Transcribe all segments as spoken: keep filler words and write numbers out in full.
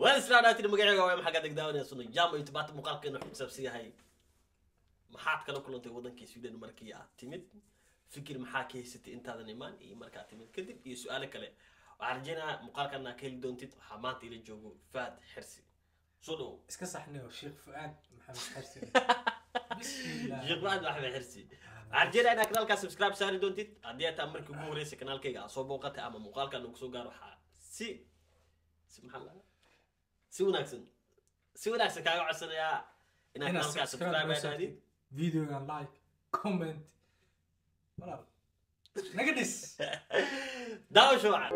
والسلامات المقعقة وين حق دقداون يا صني جام يتبات مقالك إنه حساب سيهاي محات كانوا كلهم تودن كيس فيدن مركية تمد فكر محاكي ستي أنت هذا نيمان إيه مركات تمد كذب إيه سؤالك له وعرجينا مقالك أنك كل دون تت حماتي للجوجو فات حرسي صدو اسكت صحني الشيخ فؤاد محمد حرسي بسم الله الشيخ فؤاد محمد حرسي عرجينا أنا كنالك سبسكرايب ساري دون تت أديت أمرك جوريس كنال كيجا صوب وقت أما مقالك أنك سو جارو ح سي سبحان الله سي وناكسن سي وناكسن كاغو عسن يا إنك كنالك سبسكرايب هذه فيديو كان لايك كومنت ولا نقدس داو شو عاد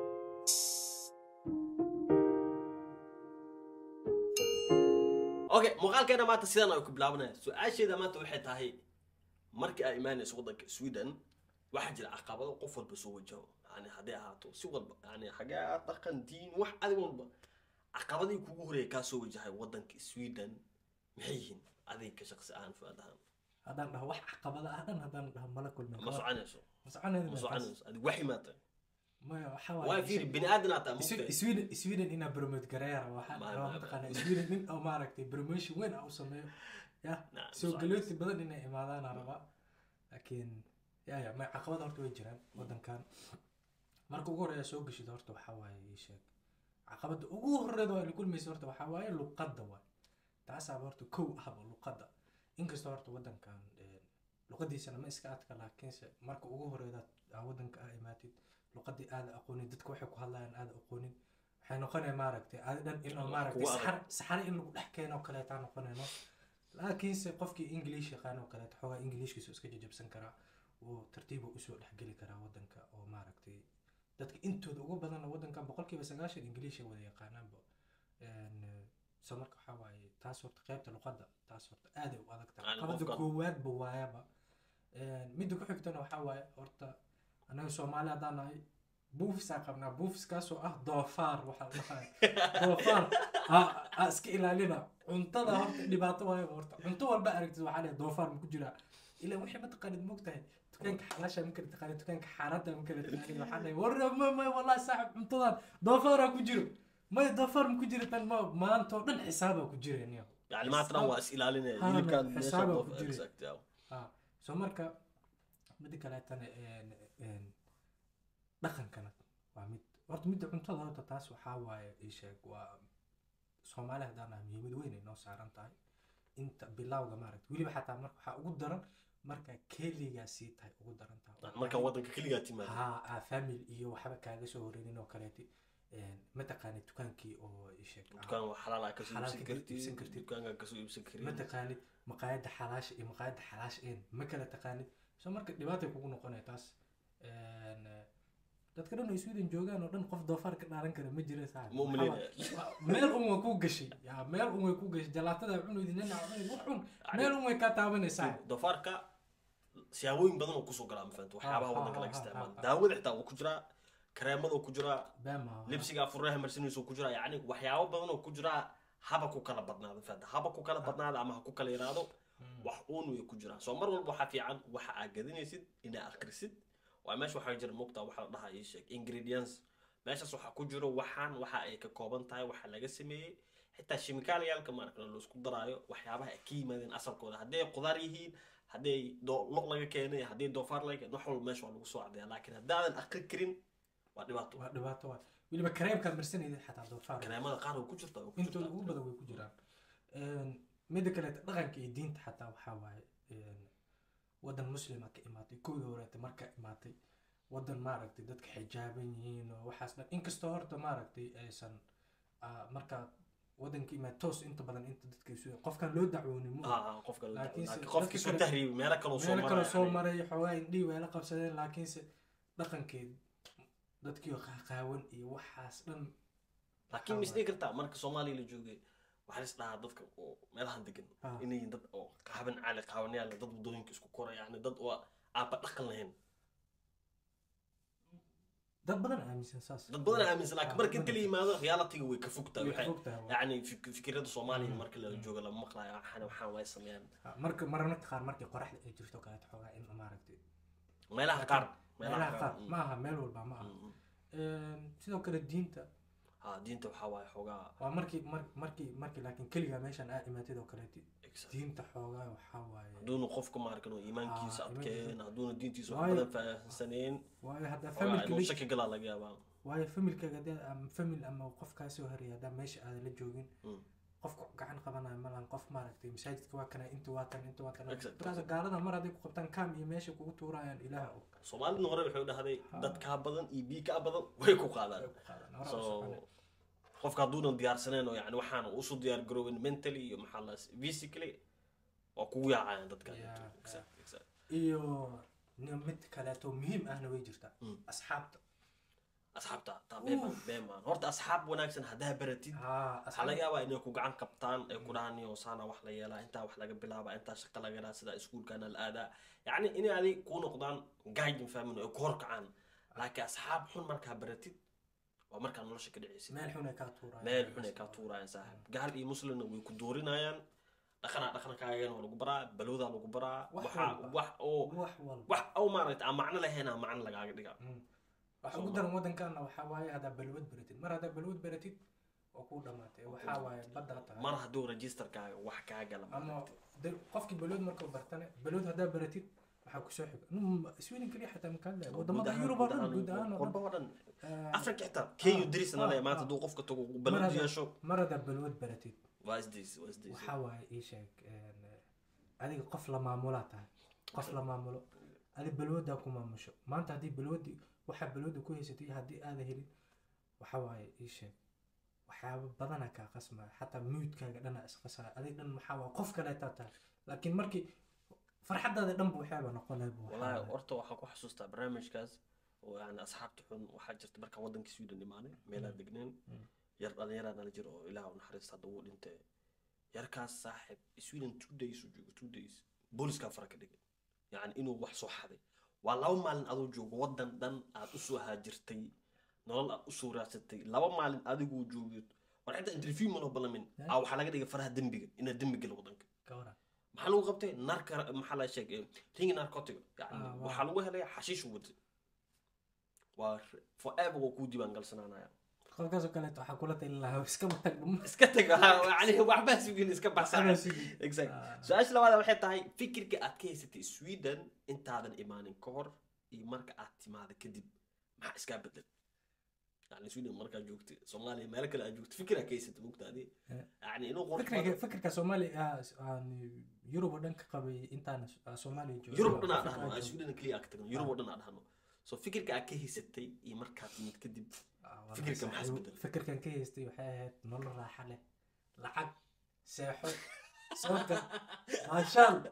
اوكي مقال كان ما تسيدنا ku bilaabnaa su'aasheeda maanta waxay tahay markii ay imaanayso wadanka Sweden waxa jira caqabado qof walba soo wajaho yani hadii ahaato si walba yani xagaa dhaqan diin wax adig walba caqabadii kugu horeeyay ka soo wajahay wadanka Sweden maxay yihiin adiga ka shaqsi ahaan faadahan hadaan dhaho wax caqabada ah dhan hadaan dhaho mala kulmin ma soconayso ma soconayso ma soconayso adig waxi maanta ما waxa waa fiir bini aadana ta mugtay Sweden Sweden ina promote gareera waxa ma taqaan Sweden in oo maaragtay promotion weyn oo sameeyo ya soo galeeti badan inay imaadaan araba laakiin ya ya ma caqabada horta way jiraan wadankan marka ugu horeeya soo gashid horta waxa waaye sheeg caqabada ugu horeedo ay kulmayso horta waxa waaye luqadda waa taas ah horta kow ah luqadda inkastoo horta wadankan luqadiisana ma iska adka laakiin marka ugu horeedo wadanka ay imaatid luqadii aad aqoonin dadku waxay ku hadlayaan aad aqoonin waxay noqonay maaragtay aad dhan in oo maaragtay saxar saxar in lagu dhex keeno kale taa noqonayno laakiin se qofkii English yaqaan oo kale xogaa Englishkiisu iska jajabsan kara oo tartiib u soo dhex gali kara wadanka oo maaragtay dadka intooda ugu badan wadanka boqolkiiba sagaashan English wada yaqaanaan ba een soo marka waxa waaye taas horta qaybta luqadda taas horta aad u adag tahay qabada koowaad ba waayaba een mid ku xigtana waxa waaye horta أنا سومالي أدانا بوفس أقمنا بوفس كاسو أه دوفار وحال دوفار أه أسك إلى لنا عنتظر هرت اللي بعطوها هرت عنتظر بقى ركزوا عليه دوفار مكجرا إلى وحي ما تقلد مجتهد تكون كحلاشة ممكن تقلد تكون كحارتها ممكن تقلد وحنا ورا ما ما والله صاحب عنتظر دوفار مكجرا ما دوفار مكجرا تن ما ما أنتوا من حسابه مكجرا يعني يعني ما ترى أسئلة لنا اللي كان حسابه مكجرا آه سومركا مدي كلاتنا إن دخن كانت ومد ورد مد عنتظر هذا تاس وحاوي إيشك وصومالي هدانا ميمد وين إنه سعران أنت بالله وجمارك ولي بحتى مرك حأقدرن مرك كلي جاسيت هاي أقدرن تا مرك وضعك كلي جاتي ما ها فاميل إيو وحبك كذا شهورين إنه كريتي متى كانت تكانكي أو إيشك تكان حلال كسو سكرتي سكرتي تكان كسو سكرتي متى كانت مقاعد حلاش إيه مقاعد حلاش إيه ما كانت تكانت سو مرك دباتي كوكو قناتاس dadka dhan Sweden joogaan oo dhan qof doofaar ka dhaaran kara ma jiro saar meel un way ku gashay ya meel un way ku gashay jalaatada cunudina cunid wax un meel un way ka taabanaysaa doofaarka siyaabooyin badan oo ku soo galaa mafaanto waxyaabaha wadanka laga isticmaalo daawada xitaa uu ku jira kareemada uu ku jira libsiga furaha marsinayso ku jira yaani waxyaabo badan oo ku jira haba ku kala badnaado faanta haba ku kala badnaado ama ku kala yiraahdo wax uun way ku jira soo mar walba waxa fiican waxa aad gadinaysid inaad akhrisid وماش waxaa jira muqta waxa la dhahaa ii sheeg ingredients meeshaas waxa ku jiro waxaan waxa ay ka kooban tahay waxa laga sameeyay xitaa chemicaliyalka marka la isku daraayo waxyaabaha ay ka yimaadeen asalkooda haday qudaar yihiin haday lo laga keenay haday doofaar laga wax walba meesha lagu soo cadeeyaa laakiin hadaadan aqri karin waa dhibaato waa dhibaato waa waliba kareemka marsanayay xataa doofaar kareemada qaar oo ku jirta inta ugu badan way ku jiraan een mid kale dhaqanka iyo diinta xataa waxa waaye een wadan muslima ka imaatay kooda horeeyay marka imaatay wadan maaragtay dadka xijaaban yihiin oo waxaas dhan inkastoo horta maaragtay aysan marka wadanka imaatay toos inta badan inta dadka soo qofkan loo dacwoonin mu ah qofka laakiin qofkii soo tahriib meel kale soo maray meel soo maray xogaa indhii way la qabsadeen laakiin se dhaqankeed dadkii qaqaawan iyo waxaas dhan laakiin misdii kartaa marka Soomaaliya la joogay waxaa is dhahaa dadka oo meelahan degan inay dad oo qaaban cali qaawanyaal dad wadooyinka isku koray yani dad oo aaba dhaqan lahayn dad badan aaminsan saas dad badan aaminsan laakiin marka inta la yimaado reality-ga way ka fogtaa waxay yani fikirada Soomaaliya marka la joogo la maqlayo waxaan waxaan way sameeyaan marka marna qaar markii qoraxda ay jirto kala xogaa in maaragtay meelaha qaar meelaha qaar ma aha meel walba ma aha ee sidoo kale diinta ها دينته وحواي حوجا ومركي مر مركي مركي لكن كل جا ماشان آه إيمانتي دو كلاتي دينته حوجا وحواي دون خوفكم ماركنو إيمان كيس أبكين دون دين تيسو واي- بدن فسنين واي هذا فميل فاميل كلي شك قلا لقى بان واي فاميل كجدا أم فاميل أما وقف كاسو هري هذا ماشي هذا اللي جوجين قف قاعد قبنا ملان قف ماركتي مساجد كواكنا أنت واتن أنت واتن هذا قالنا مرة ديك قبتان كام يمشي كوتورا يعني إله Soomaali noqday wuxuu dhahaday dad ka badan iyo bi ka badan way ku qaadaan so qofka haduuna diyaarsaneen oo yani waxaan u soo diyaar garoobin mentally iyo maxaa la physically oo ku yaacayaan dadka iyo mid kale to muhiim ahna way jirtaa asxaabta asxaabta tabeema beema horta asxaab wanaagsan hadaa baratid waxa laga yaabaa inay ku gacan qabtaan ay ku dhahan iyo saana wax la yeelaa inta wax laga bilaaba inta shaqo laga helaa sida iskuulkana la aadaa يعني إني علي كون قدام قاعد فاهمين يكورك عن لكن أصحاب حن مركها برتيد ومركها نلش كده عيسى مال حنا كاتورة مال حنا كاتورة يا صاحب قال إيه مسلم ويكدورين عيان دخلنا دخلنا كاين ولا جبرة بلوذا ولا جبرة وح وح أو وح وح أو ما رأيت معنا لهنا معنا لقاعد دقا وح قدر مودن كان وحواي هذا بلود برتيد مرة هذا بلود برتيد وكودا ماتي وحواي بدرتها مرة هدو ريجستر كا وح كاجا أما qofkii balood markuu bartane balood hadaa baratid waxa ku soo xig Sweden kaliya xataa makan leh wadamada Yurub oo dhan guud ahaan oo dhan Afrika xitaa Kenya dirisna leh maanta duu qofka tago balood yeesho marada balood baratid was this was this waxa waay ii sheeg adiga qof la maamula tahay qof la maamulo adiga balooda ku maamusho maanta hadii baloodi waxa balooda ku haysatay hadii aad helin waxa waay ii sheeg waxyaabo badan ka qasma xataa moodkaaga dhan isqasaa adiga dhan waxa waa qof kale taata laakiin markii farxadaada dhan buu waxyaabo noqonay buu wallahi horta waxa ku xasuustaa barnaamijkaas oo aan asxaabta xun waxa jirta marka wadanka Sweden imaanay meel aan degneen yar dhalinyarada la jiro oo Ilaahay u naxariista dad uu dhintay yarkaas saaxib Sweden two days u joogo two days booliska farka dhigay yani inuu wax soo xaday waa laba maalin adoo joogo wadan dhan aad u soo haajirtay nolol u soo raadsatay laba maalin adigu joogid war inta interview ma loo balamin aa waxa laga dhigay faraha dambiga ina dambiga la wadanka kawara maxaa lagu qabtay narka maxaa la sheegay ring narcotic yani waxa lagu helay xashiish wad waa forever oo ku diiwaan galsanaanaya qofkaas kale waxa kula tahay la iska tag iska tag yani waxba suugin iska baxsan exact su'aasha labaad waxay tahay fikirka aad ka haysatay Sweden intaadan imaanin ka hor iyo marka aad timaado kadib maxaa iska bedel يعني سويدن مركز جوكتي صومالي مالك لا جوكت فكرة كيسة مقطع دي يعني إنه غرفة فكرة فكرة كصومالي يعني يوروب ودنك قبي إنتان صومالي جو يوروب ودنا أدهنو سويدن كلي أكتر يوروب ودنا أدهنو سو فكرة كأكيه ستي يمركز متكدب فكرة كم حسب فكرة كان كيه ستي وحياة نول راحة له لعب ساحو صوت ما شاء الله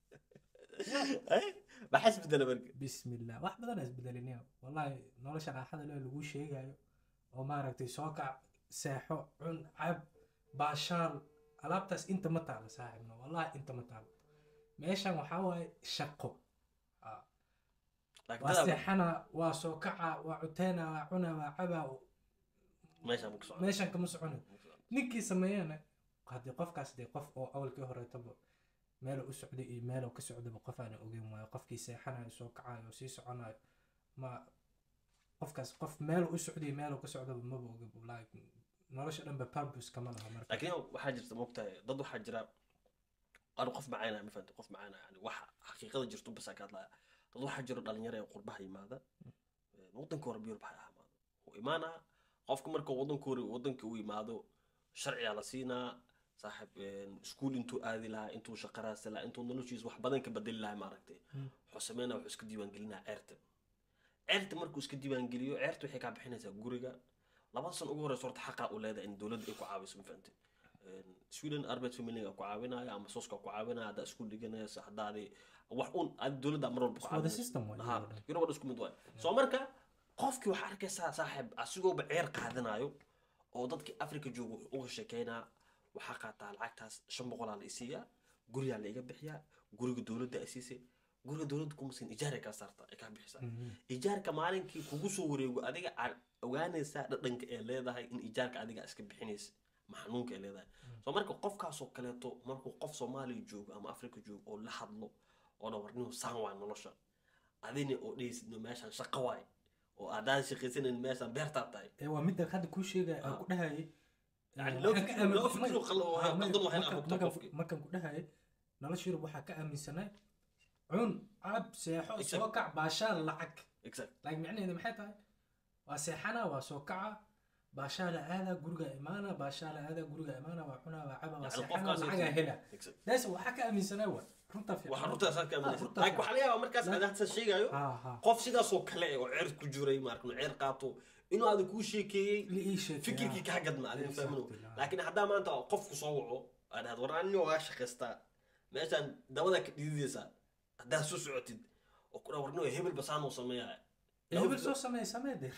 بحس بدنا برك بسم الله واحد بدنا بدلني والله نول شغال حدا له لو شيء oo maaragtay soo kac seexo cun cab baashaal alaabtaas inta ma taalo saaxiibna wallahi inta ma taalo meeshan waxa waay shaqo waa seexana waa soo kaca waa cuteena waa cuna waa caba meeshan ma socon meeshan kama socono ninkii sameeyana hadii qofkaas de qof oo awalkii hore tabo meel u socday iyo meel uu ka socday qof aan ogeyn waayo qofkii seexanayo soo kacayo sii soconayo ma qofkaas qof meel u socday meel uu ka socdo ma boog like nolosha dhanba purpose kama laha marka laakiin waxa jirta moogtahay dad waxa jira aan qof macaana ma fahanto qof macaana yani waxa xaqiiqada jirto bas ka hadlaya dad waxa jira dhalinyaro ee qurbaha yimaada wadanka hore biyo baxa ahmaado oo imaana qofka marka wadanka hore wadanka uu yimaado sharciga la siinaa saaxib iskuul intuu aadi lahaa intuu shaqo raadsan lahaa intuu noloshiisa wax badan ka bedeli lahaa maaragtay wuxuu sameynaa wuxuu iska diiwaan gelinaa ceerta ceerta markuu iska diiwaan geliyo ceerta waxay ka bixinaysaa guriga laba san ugu horeysa horta xaqa u leedahay in dawladda ay ku caawiso ma fahantay Sweden Arbet Family ku caawinaya ama sooska ku caawinaya hada iskuul dhiganaysa hadaadi wax un aad dawladda mar walba ku caawinaysa ha yuro wada isku mid waay soo marka qofkii waxa arkaysaa saaxib asigoo ba ceer qaadanayo oo dadkii Afrika joogo uga sheekeynaa waxa qaataa lacagtaas shan boqol la isiya guriga la iga bixiya guriga dawladda ay siisay guriga dawladda kuma siin ijaar ka saarta ay ka bixisa ijaarka maalinkii kugu soo wareego adiga ogaanaysa dhadhanka ee leedahay in ijaarka adiga iska bixinaysa maxnuunka ee leedahay soo marka qofkaas oo kaleeto markuu qof Soomaali joogo ama Afrika joogo oo la hadlo oo warniyo saan waa nolosha adina oo dheeysno meeshan shaqo waay oo aadaan shaqaysanin meeshan beerta tahay ee waa mid hadda ku sheegay ku dhahay يعني لو لو فكروا قلوا قدم waxay aqoonto qofkii markan ku dhahay nolosha Yurub waxa ka aaminsanay cun ab seexo soo kac baashaan lacag exact like macnaheedu maxay tahay waa seexana waa soo kaca baashaala aada guriga imaana baashaala aada guriga imaana waa cunaa waa caba waa seexana lacag hela daas waxa ka aaminsanay waa runta fiican waxa runta saar ka aaminsan like waxa la yaabaa markaas aad hadda sheegayo qof sidaas oo kale oo ceer ku jiray markuu ceer qaato inuu aad ku sheekeeyay fikirkii ka gadma aan fahmino laakiin hadaa maanta qofku soo waco aan had waraan waa shaqeystaa meeshan dawada ka dhididaysa hadaa soo socotid oo ku dhawarno hebel basaan oo sameeyaa hebel soo sameey sameeyay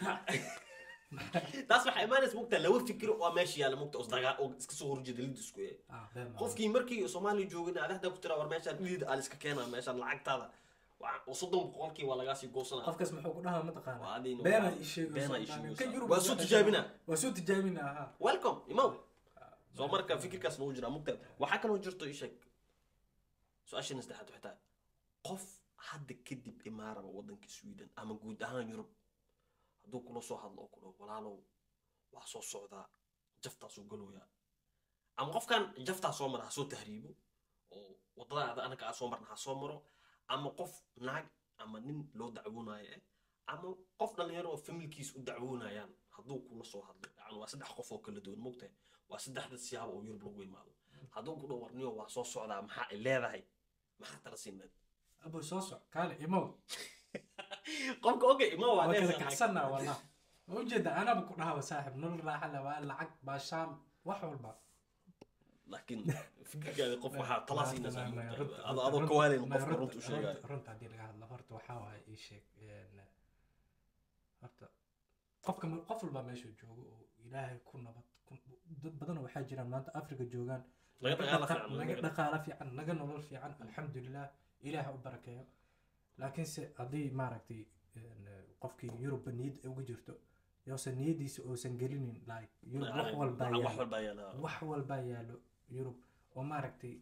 taas waxa imaanaysa mugta lawa fikir oo meesha yaala mugta usdaga oo iska soo horjeeda lid isku ee qofkii markii Soomaali joogina aad hadda ku tira war meeshan lid aan iska keenaa meeshan lacagtaada وصدق بقولكي ولا قاسي قوسنا قفكس محو قدها متقانا بينا يشيغ بينا يشيغ واسو تجابنا واسو تجابنا ها ويلكم يمو سو marka fikirkaas noo jira mugta waxa kale oo jirto ishak su'aashan isdaxad xataa qof hadda kadib imaaraba wadanka Sweden ama guud ahaan Yurub haduu kula soo hadlo ku dhaw walaalow wax soo socda jaftaas u galooya ama qofkan jaftaas soo mara soo tahriibo oo wadada anaka soo marna soo maro ama qof naag ama nin loo dacwoonayo ama qof dhalinyaro oo familkiis u dacwoonayaan haduu kula soo hadlo yani waa saddex qof oo kala duwan mugtay waa saddexda siyaabo oo Yurub lagu imaado haduu ku dhawarniyo waa soo socdaa maxaa ay leedahay maxaa tala siinad abo soo soc kale imo qofka okay imo waa leeyahay kaxsana wala oo jeeda ana ku dhahaa saaxib nolol raaxa la waa lacag baashaan wax walba لكن فكرة قف waxaa talaasiina ada ado kawaalin qof runtu sheegay runta hadii laga hadlo horta waxa waay ii sheeg een horta qofka qof walba meesha joogo oo Ilaahay ku nabad dad badan waxa jiraan maanta Afrika joogan laga dhaqaala fiican laga nolol fiican alxamdulillah Ilaahay u barakeeyo laakiin se hadii maaragtay qofkii Yurub niyad ugu jirto yoosan niyadiisa oo san gelinin like Yurub wax walba yaalo wax walba yaalo Yurub oo maaragtay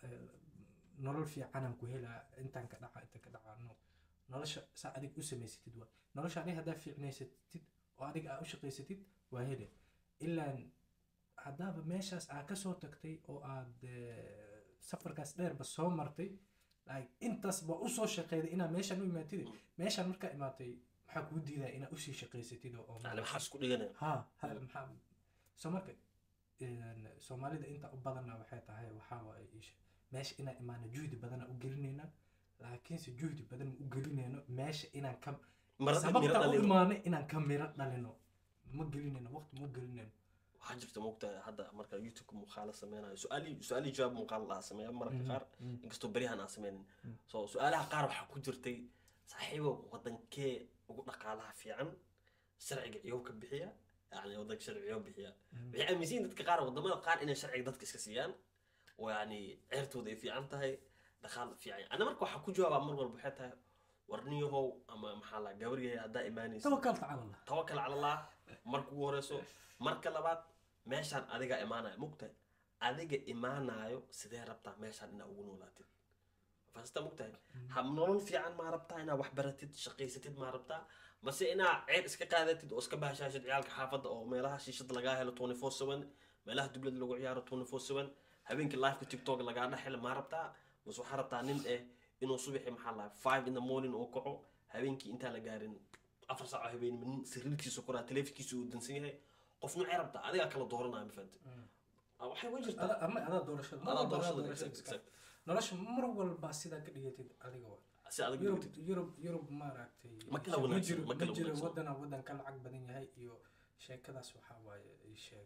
nolol fiican aan ku helaa intaan ka dhaca inta ka dhacano nolosha sa adig u sameysatid waa nolosha adiga hadaa fiicneysatid oo adiga aad u shaqeysatid waa hele ilaa hadaaba meeshaas aad ka soo tagtay oo aad safarkaas dheer ba soo martay like intaas ba u soo shaqeeyay ina meeshan u imaatid meeshan marka imaatay waxa ku diiday ina u sii shaqeysatid oo aan waxa isku dhiganay ha ha soo marka Soomaalida inta u badanna waxay tahay waxa waa ish meesha ina imaana juhdi badan u gelinayna laakiin si juhdi badan u gelinayno meesha inaan ka sababta u imaana inaan ka mira dhalino ma gelinayno waqti ma gelinayno waxa jirta moogta hadda marka YouTube muqaal sameeyay su'aali su'aali jawaab muqaal la sameeyay marka qaar inkastoo barihan aan sameeynin soo su'aalaha qaar waxa ku jirtay saaxiibo wadankee ugu dhaqaalaha fiican sharciga iyo ka bixiya يعني ودك شرعيو بحيا بحي أميزين دتك قارة ودماء قار إن شرعي دتك إسكسيان ويعني عرتو ذي في عنتها دخل في عين أنا مركو حكو جواب مرة بحياتها ورنيه هو أما محلا جوري هذا إيماني توكلت على الله توكل على الله مركو ورسو مركل لبعض ماشان أديك إيمانا مقتل أديك إيمانا يو سيده ربطة ماشان إنه ونولاتي فاستا مقتل هم نون في عن ما ربطة إنا وحبرتد شقيستد ما ربطة بس إنا عيد إسكا قادتد أو إسكا بهشاشة عيالك حافظ أو ميلها شيشد لقاها لو أربعة وعشرين سبعة ميلها دبلد لو عيارة أربعة وعشرين سبعة هبينك اللايف كتيك توك لقاها حل ما ربطة بس وحربطة نين إيه إنه صبح محل five in the morning أو كعو هبينك أنت لقارن أفر ساعة هبين من سريرك سكرة تلف كيسو دنسيها قفنا عربطة هذا أكل دورنا عم فهمت أو حي وجرت هذا أما هذا دور شد هذا دور شد نلاش مرول باسيدا كديتي هذا هو يوروب يوروب يوروب ما راكتي ما كلا ولا ما كلا ولا ودنا ودنا كل عقب بدين هاي يو شيء كذا سوحة شيء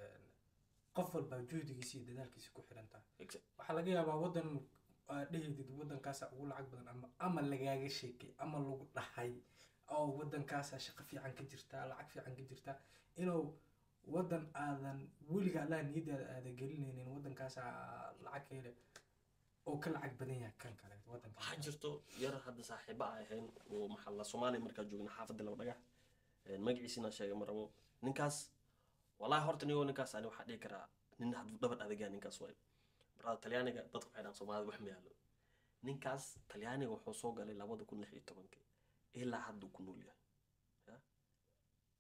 قفل بوجودي يصير ذلك يسكو حرنتا وحلاقي يا ودن ليه ودن كاسة أقول عقب بدن أما أما اللي جاي شيء أما اللي هاي أو ودن كاسة شق في عن كجرتا العق في عن كجرتا إنه ودن آذن ولي على نيد هذا قلنا إن ودن كاسة العق هيله oo kala cag badan yahay kan kale wadanka waxa jirto yar hadda saaxiiba ahayn oo maxalla Soomaali marka joogna xaafadda laba dhagax een magaciisina sheegay marabo ninkaas wallahi horta niyo ninkaas ani waxa dhigi karaa nin haduu dhabar adaga ninkaas way barada Talyaaniga dadku waxay dhaan Soomaali wax ma yaalo ninkaas Talyaaniga wuxuu soo galay laba kun iyo lix iyo toban ilaa hadda ku nool yahay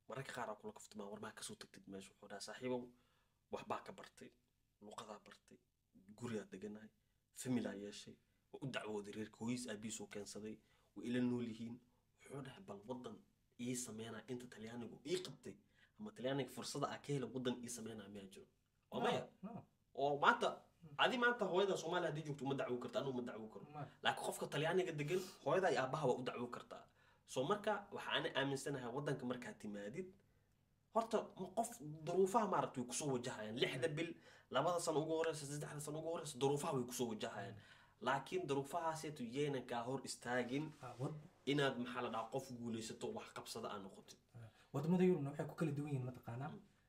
mararka qaar aan kula kaftama war ma ka soo tagtid meesha wuxuu dhahay saaxiibow wax baa ka bartay luqada bartay guriga deganahay family ay yeeshay oo u dacwooday reerka hooyis aabiis oo keensaday oo ila nool yihiin wuxuu dhahay bal wadan ii sameeyna inta talyaanigu ii qabtay ama talyaaniga fursada ah ka helo wadan ii sameeyna ma jiro oo ma oo maanta adi maanta hooyada Soomaaliya hadii joogto ma dacwo kartaa anuu ma dacwo karo laakiin qofka talyaaniga degan hooyada ay aabaha u dacwo kartaa soo marka waxa aan aaminsanahay wadanka marka timaadid horta qof duruufaha maaragtay ku soo wajahayaan lixda bil labada sano ugu horeysa saddexda sano ugu horeysa duruufaha way ku soo wajahayaan laakiin duruufahaas ay yeena ka hor istaagin inaad maxaa la dhaca qof guuleysato wax qabsada aan noqotid wadamada Yurub waxay ku kala duwan yihiin mataqaana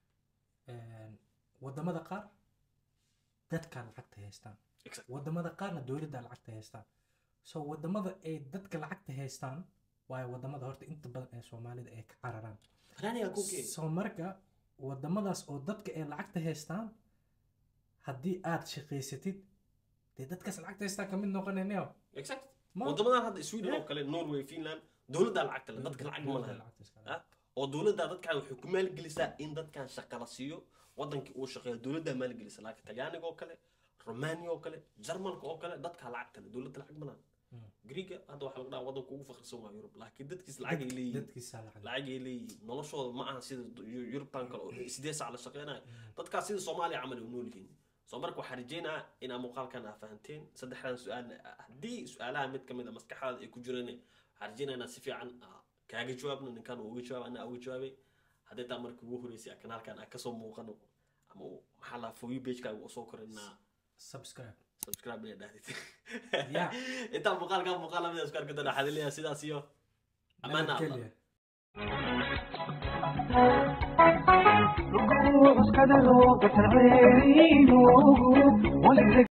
ee wadamada qaar dadka lacagta haystaan wadamada qaarna dawladda lacagta haystaan soo wadamada ay dadka lacagta haystaan waayo wadamada horta inta badan ee Soomaalida ay ka cararaan raniga kuke soo marka wadamadaas oo dadka ay lacagta haystaan hadii aad shaqeysatid dee dadkaas lacagta haystaan kamid noqonaynayo exact wadamada hadda Sweden oo kale Norway Finland dawladda lacagta leh dadka lacag ma laha oo dawladda dadka waxay ku maal gelisaa in dadkan shaqo la siiyo wadankii uu shaqeeyo dawladda maal gelisa laakiin Talyaaniga oo kale Romania oo kale Jarmalka oo kale dadka lacagta leh dawladda lacag ma laha Greega hadda waxa lagu dhahaa wadanka ugu faqrisan waa Yurub laakiin dadkiis lacag ay leeyihiin dadkiisa lacag ay leeyihiin noloshooda ma aha sida Yurubtan kale oo sideed saac la shaqeynaa dadka sida Soomaaliya camal u nool yihiin soo marka waxa rajeynaa in aan muuqaalkan fahanteen saddexdan su'aal hadii su'aalaha mid kamid ah maskaxdaada ay ku jireen waxa rajeynaa si fiican kaaga jawaabno ninkan uu uga jawaab ana uga jawaabay hadii taa markii ugu horeysay kanaalkan aan ka soo muuqano ama waxa la for you page ka uu soo korinaa subscribe subscribe lee dhahdid ya inta muuqaalka muuqaalada isku arka dana xadiliya sidaas iyo amaana Allah